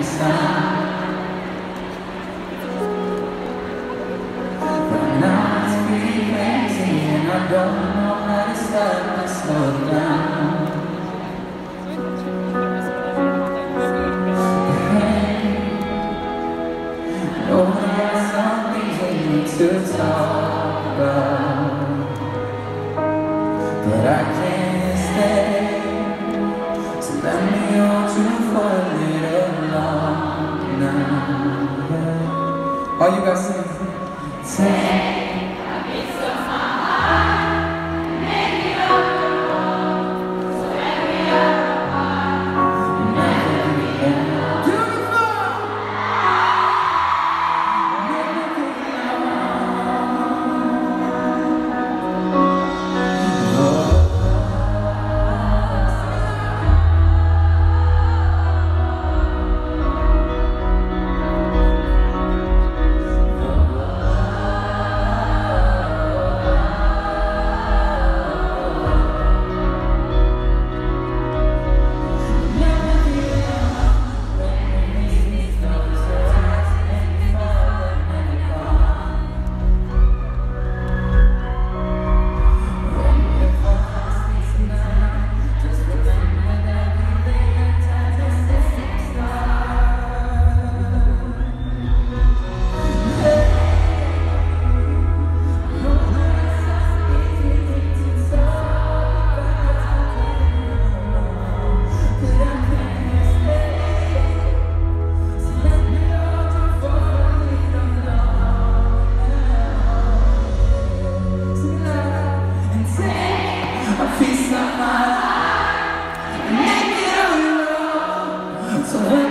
sound. But now it's pretty crazy and I don't know how to stop and slow it down. To talk about, but I can't stay, so let me hold you for a little longer now. All you guys sing. Take a piece of my heart, make it all your own, so every other part never be alone. So